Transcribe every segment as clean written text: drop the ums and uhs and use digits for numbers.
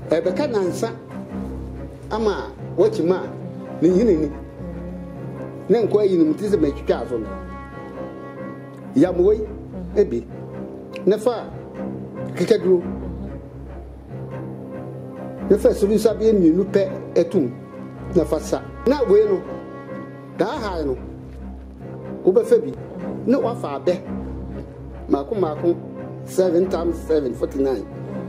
Beka nansa ama wachima ni yini na nkwa yi nim tise metwitwa aso no ya moyi ebi na fa kikaduro na fa sulu sabe mienu pe etum na fa sa na we no da ha no wo be fa bi na wa fa abe mako 7 times 7 49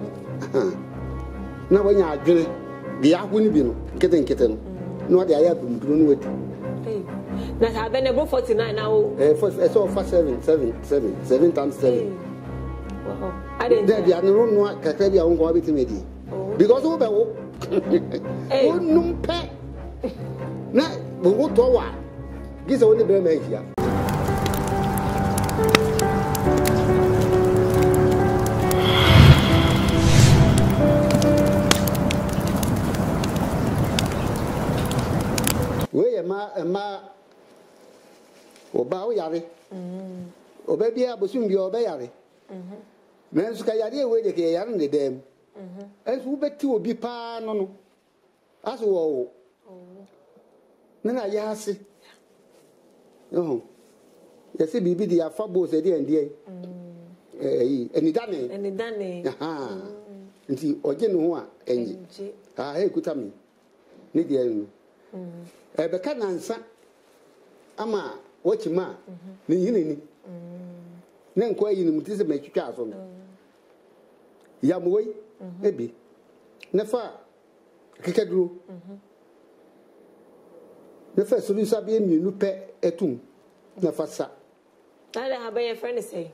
na wanya adwene de ahuni bi no nkete no na wa de aya bumburu no wadi na sa be ne bro 49 na o so for 7 times 7 wow I didn't there no no kakra bi a won ko abeti medi because wo be wo wo num pe na wo to wa gisa woni be ma hia we ma oba o yare oba bia bosum bia oba yare mensu ka yare we de ke yare ne dem ensu beti obi pa no aso wo na ya ase yesi bibi di afa bo se di endie enidane aha nti oje no ho a enji he kuta mi ni di enu beka nansa ama wachima ni yini na nkwa yi nim tise metwitwa aso no ya moyi ebi na fa kikaduro na fa sulu sabe mienu pe etum na fa sa that have your friend say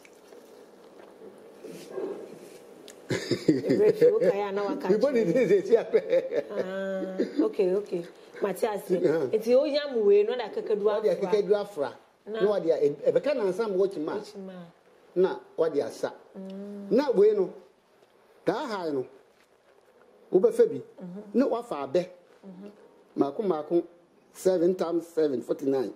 okay Matias it's o yam we no da kakadu afra no wa dia ebeka na ansam wachima na wa dia sa na we no da ha no wo be fa bi na wa fa abe mako 7 times 7 49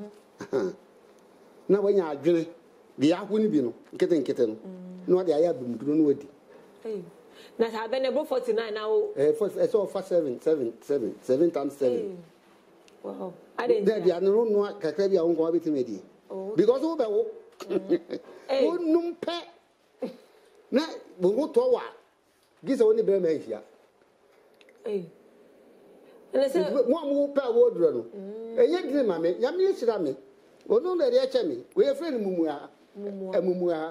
na wanya adwene de ahuni bi no nkete no na wa dia ya bumduro no wadi na sa be ne bro 49 na o so for 7 times 7 wow I didn't there no no kakra bi a won ko abeti medi because wo be wo wo num pe na wo to wa gisa woni be ma hia and say mo pe wo duro no eye gire ma me ya me hira me ono na re ache me we friend mumu ha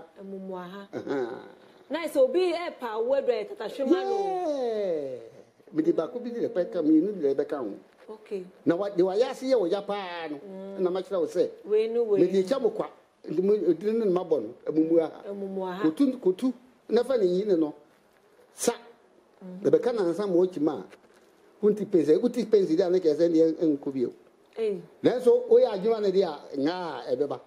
nice obi pa wedo tatahwema no me di ba ko bi di pe ka mi nu di be ka ho okay na wa de wa ya se ye wo ja pa no na ma kira wo se we me di cha mo kwa di no ma bo no amumu ha kotu na fa ni yin no sa de be ka na nsa mo chima kunti pensi dia na ke se ni enko bio na so o ya adwuma na dia nga ebeba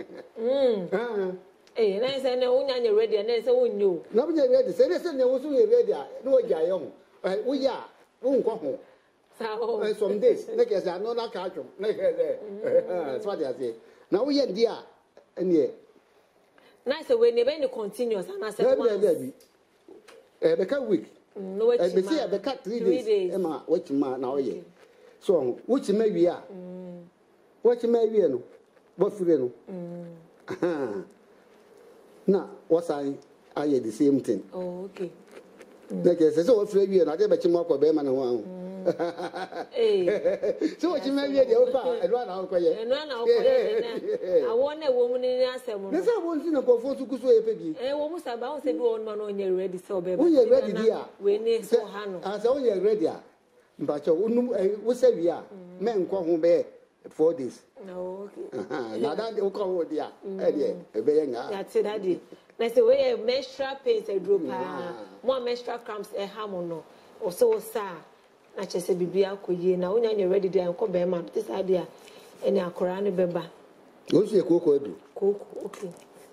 na say na unya nye ready na say unyo na bunya ready say na wo so ye ready na o ja ye ho wo ya wo nko ho sa o some days na ke say no na ka atwom na ke say so dia say na wo ye dia ene na say we ne be ni continuous na say once be ka week no we be say be ka 3 days e ma wo chima na wo ye so wo chima wi a wo chima wi no bo fure no na wasai aye the same thing okay like say so wo fure wi na de be chima ko be ma na ho so wo chima wi de o pa enu na ko ye awon na wo mu ni asem no say wo nsi na ko fo su ku so e pe bi wo mu saba wo se bi won ma no nye ready so be wo ye ready dia we ni so ha no say wo ye ready a mba cho wo se wi a me nko ho be 4 days no okay na that wo ko ho dia e be ye nga that's it daddy na say we menstrual pains e drop mo menstrual cramps e ha mo no o so sa na chese bibia akoye na onya nye ready dia nko be ma ti sa dia eni akora ne beba wo se koko edu koko okay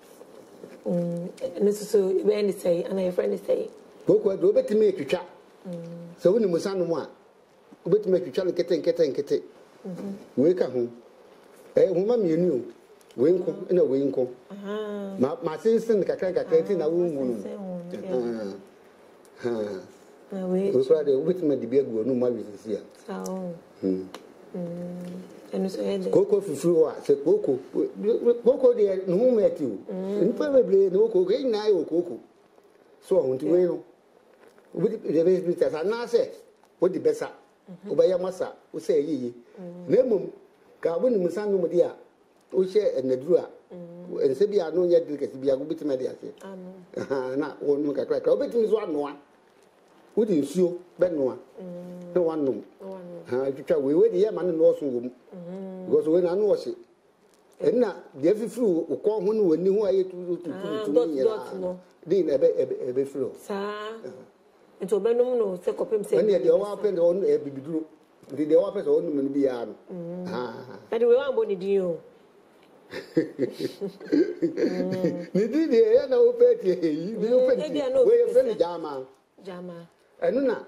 so be any say and your friend say koko edu obetime twitwa so woni musanu mu a obetime twitwa nkete we ka ho homa mienu we nko na we nko ma sinsin kakra ti na wo mu no we try the with me the big go no ma we see ya Coco fufu say Coco dey no met you npa bebre no Coco e na yo Coco so on to we no with the business na say what the better obaya masa wo say yiyi na mum ka bo ni musan no dia wo she enaduru a ense bia no nya delicate bia go bitima dia se na wo no kakra ka obetimi so anoa wo di nsuo be noa no wanum twitwa we de ye ma no so wo mu because we na no wo se enna de fifuru ukọ ho no wani ho aye tu no din ebe furu sa nti obenum no se kopem se ene de wa pende on bibiduro nti de wa pese on no bi ya no ade we wa boni din o ni di de ya na o pete yi ni o pete we ye fe jama enu na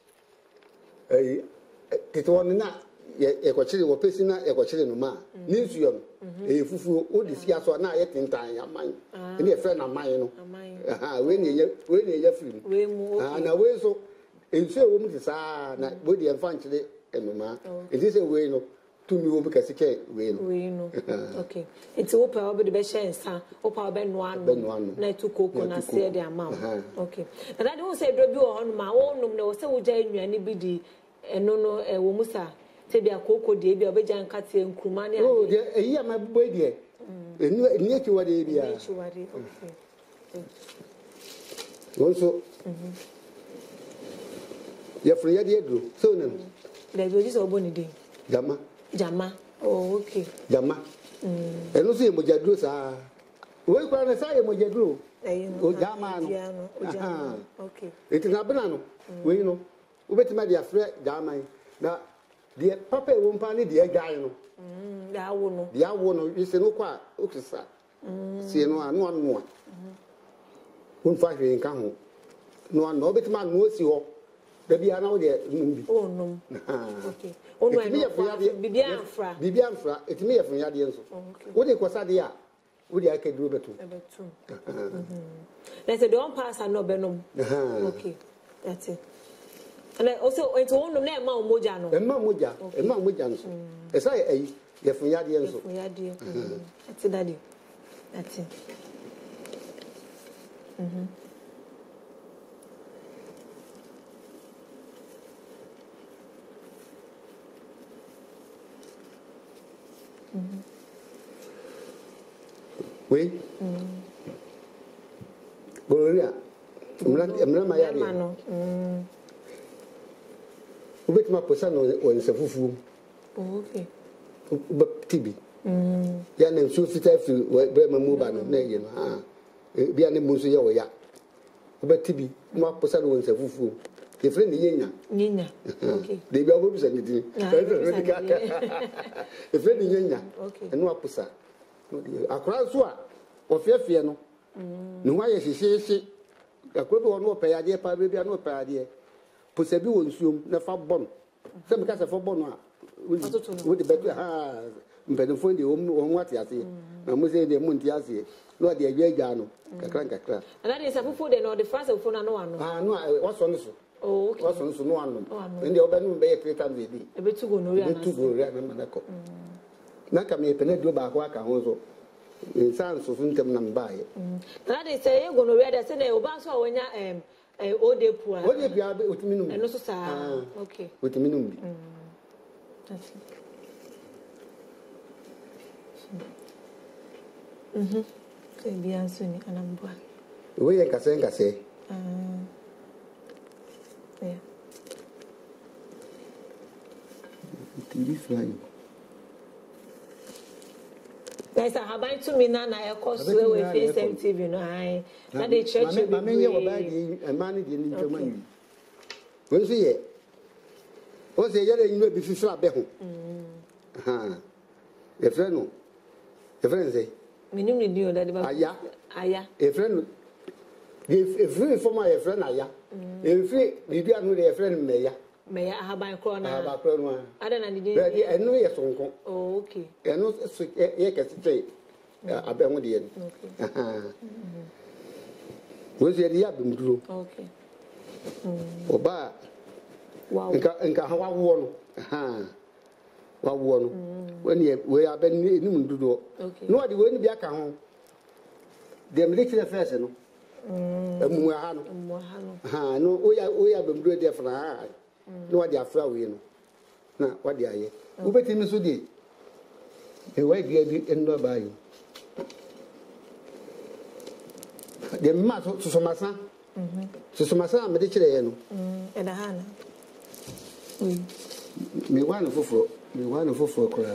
tito on na ye ko chiri wo pesi na ye ko chiri no ma ni nsuyo no fufu o di sia so na ye tintan ya man ni e fe na man no we ni ye free we mu na we so ensu e wo mu ti sa na we di enfa nchire enuma e ti se we no to me wo be kase ke we no okay it's open obi de be share nsa opa obe no ano na tu koko na se de ama okay na that won say do bi wo hono ma wo num na wo se wo ja nnuane bi di eno no wo musa te bia koko de bia obeja nkate nkruma ne oh de eyi ama bo de eni eki wa de bia okay also ya free ya de dro so na de bi so obo ni de jama oh okay jama eno so ye mojadro sa we kwa na sa ye mojadro o jama no okay etina bena no we no obetima de afre jama na de papa e won pa ni de agwan no de awo no ise no kwa okisa sie no anu won fa hwe nka ho no obetima no si ho da bia na wo de numbi num okay onu ai bibia mfra etimi ye fun yade enso wo de kosa de a wo de aka duro betu let's say don't pass and no benum okay that's it and also it won't no na ma moja no moja nso esa ye fun yade enso that's it daddy that's it we Gloria mra ma ya no obetima posa no wonse fufu okay tibi ya na nsu fita fi bre ma mu ba no na ye no bia ne mu so ye wo ya obetibi mo posa no wonse fufu ye friend nyenya okay de bia bo bisa ni di e friend nyenya eno aposa akora so a ofiafie no ne ho aye hyehyehye akora bi wono opayade pa bia no opayade posa bi wonsuom na fa bon se me ka se fa bon a wo de betu mpedofo de wo wati ase na mo se de mo nti ase no de agwa no kakra ana de safufu de no de france fo na no ano no waso no so oh okay waso no so no ano ndi obenu be ye 3 times a day ebetu go no ria na manako na ka me pene do ba ko aka ho so insan so funtem na mbaye na de say ye go no ria de say na oba so wonya ode pua otimi num eno so sa okay otimi num bi that's so bia so ni anambua we ye nkase yeah TV flying guys Ahaban Tumi na ekọ so we Nsem TV no ai na de church be ma menye wo ba di mani di ni ntoma ni we so ye o se ye le inu bi fifi abe ho e friend say minim ni o da de ba aya e friend e free for my friend aya e free bibi anu de e friend meya Ahaban kro na ada na di enu ye sonko oh okay enu ye kese abe ho de ye we se ya bimduro okay oba wow nka hawa wo no wa wo no we aben ni mundudo no de we ni bi aka ho dem lecture first no emu ha no no oya bemduro de fra no de afra we no na wa de aye wo betimi so de e wa dia bi endo ba yi de ma so masa so masa me de kire ye no e da ha na me wa no foforo kura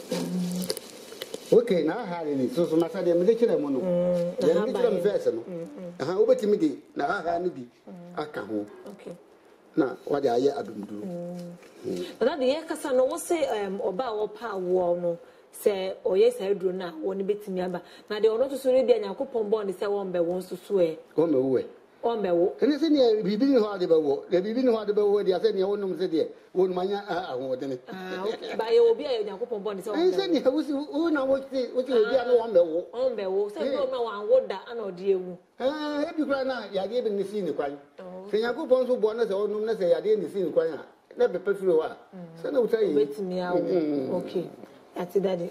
okay na ha ni so masa de me de kire mo no de me kire me fese no wo betimi de na ha ni bi aka ho okay na wa de aye adumduru that the kasa no wo say oba wo pa wo no se oye se duro na wo ni betimi aba na de ono to so re bia Nyankopon bon se wo mbe won susu wo me wo ombewo ene se ne bibi ni ho de bewo de bibi ni ho de bewo de ase ne wonum se de wonum anya ahode ne okay ba ye obi a Nyankopon bon se wo ene se ne wusi wo na wo ti obi a no ombewo se do na wan woda ana ode ewu e bi kura na ya de bi ni si ni kwan se Nyankopon so bo na se wonum na se ya de ni si ni kwan a na be pefiro wa se na uta yi betimi awo okay ati daddy